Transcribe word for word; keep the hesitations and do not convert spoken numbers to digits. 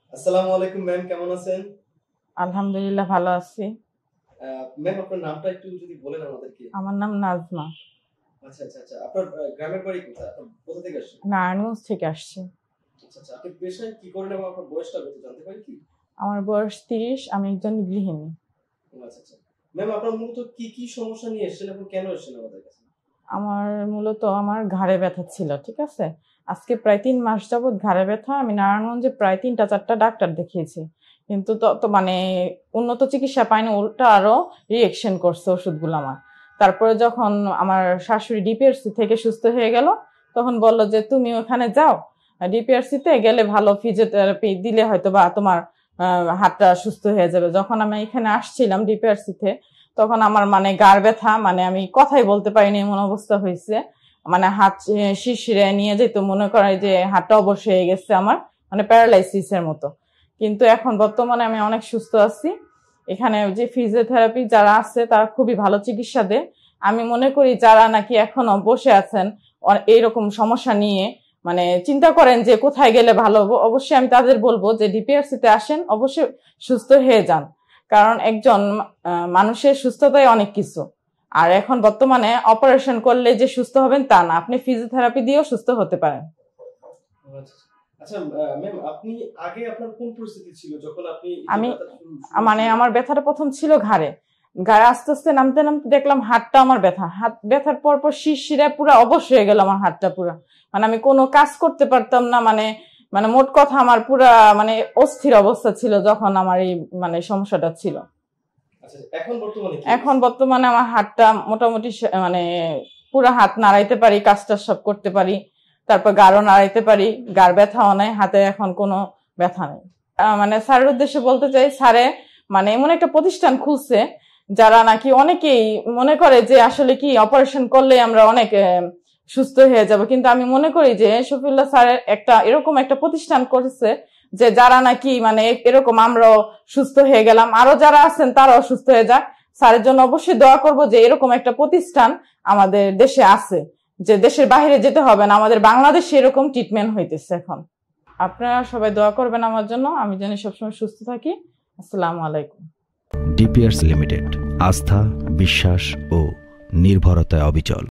আসসালামু আলাইকুম ম্যাম, কেমন আছেন? আলহামদুলিল্লাহ ভালো আছি। আ ম্যাম আপনার নামটা একটু যদি বলেন আমাদেরকে। আমার নাম নাজমা। আচ্ছা, আচ্ছা, আচ্ছা। আপনার আ গ্রামের বাড়ি কোথায়? আপনি কোথা থেকে আসছেন? নারায়ণগঞ্জ থেকে আসছি। আচ্ছা, আচ্ছা। আপনি পেশায় কি করেন এবং আপনার বয়সটা কত জানতে পারি কি? আমার বয়স ত্রিশ, আমি একজন গৃহিণী। ও আচ্ছা, আচ্ছা। ম্যাম আপনার মূলত কি, কি সমস্যা নিয়ে এসেছেন এবং কেন এসেছেন আমাদের কাছে? আমার মূলত আমার ঘাড়ে ব্যথা ছিল, ঠিক আছে? আজকে প্রায় তিন মাস যাবৎ ঘাড়ে ব্যথা। আমি নারায়ণগঞ্জে প্রায় তিনটা চারটা ডাক্তার দেখিয়েছি। কিন্তু তত মানে উন্নত চিকিৎসা পাইনি, উল্টা আরো রিঅ্যাকশন করছে ওষুধগুলো আমার। তারপরে যখন আমার শাশুড়ি ডিপিআরসি থেকে সুস্থ হয়ে গেল, তখন বলল যে তুমি ওখানে যাও, ডিপিআরসিতে গেলে ভালো ফিজিওথেরাপি দিলে হয়তো বা তোমার আহ, হাতটা সুস্থ হয়ে যাবে। যখন আমি এখানে আসছিলাম ডিপিআরসিতে, তখন আমার মানে গাড় ব্যথা, মানে আমি কথাই বলতে পারিনি এমন অবস্থা হয়েছে। মানে হাত শিরশিরে নিয়ে যেত, মনে করে যে হাতটা অবশ হয়ে গেছে আমার, মানে প্যারালাইসিসের মতো। কিন্তু এখন বর্তমানে আমি অনেক সুস্থ আছি। এখানে যে ফিজিওথেরাপি যারা আছে তারা খুবই ভালো চিকিৎসা দেয়। আমি মনে করি যারা নাকি এখনো বসে আছেন এইরকম সমস্যা নিয়ে, মানে চিন্তা করেন যে কোথায় গেলে ভালো হবে, অবশ্যই আমি তাদের বলবো যে ডিপিআরসিতে আসেন, অবশ্যই সুস্থ হয়ে যান। কারণ একজন মানুষের সুস্থতাই অনেক কিছু। আর এখন বর্তমানে অপারেশন করলে যে সুস্থ হবেন তা না, আপনি ফিজিওথেরাপি দিয়েও সুস্থ হতে পারেন। আচ্ছা, আচ্ছা আ ম্যাম আপনি আগে আপনার কোন পরিস্থিতি ছিল যখন আপনি এই যে আমি ব্যথাটা শুরু শুরু মানে ছিল? আমার ব্যথাটা প্রথম ছিল ঘাড়ে। ঘাড়ে আস্তে আস্তে নামতে নামতে দেখলাম হাতটা আমার ব্যথা, হাত ব্যথার পর পর শিরশিরায় পুরো অবশ হয়ে গেল আমার হাতটা পুরো। মানে আমি কোনো কাজ করতে পারতাম না, মানে মানে মোট কথা আমার পুরা মানে অস্থির অবস্থা ছিল যখন আমার এই মানে সমস্যাটা ছিল। আচ্ছা, এখন বর্তমানে কি এখন অবস্থা? বর্তমানে আমার হাতটা মোটামুটি মানে পুরো হাত নাড়াইতে পারি, কাজটা সব করতে পারি। তারপর গাড়ও নাড়াইতে পারি, গাড় ব্যথাও নাই, হাতে এখন কোনো ব্যথা নেই। আহ, মানে স্যারের উদ্দেশ্যে বলতে চাই, স্যারে মানে এমন একটা প্রতিষ্ঠান খুলছে যারা নাকি অনেকেই মনে করে যে আসলে কি অপারেশন করলে আমরা অনেক সুস্থ হয়ে যাব, কিন্তু আমি মনে করি যে শফিউল্লাহ স্যারের একটা এরকম একটা প্রতিষ্ঠান করেছে যে যারা নাকি মানে এরকম আমরাও সুস্থ হয়ে গেলাম, আরো যারা আছেন তারাও সুস্থ হয়ে যাক। স্যারের জন্য অবশ্যই দোয়া করব যে এরকম একটা প্রতিষ্ঠান আমাদের দেশে আছে, যে দেশের বাইরে যেতে হবে না, আমাদের বাংলাদেশে এরকম ট্রিটমেন্ট হইতেছে এখন। আপনারা সবাই দোয়া করবেন আমার জন্য, আমি যেন সবসময় সুস্থ থাকি। আসসালামু আলাইকুম। ডিপিআরস লিমিটেড, আস্থা, বিশ্বাস ও নির্ভরতায় অবিচল।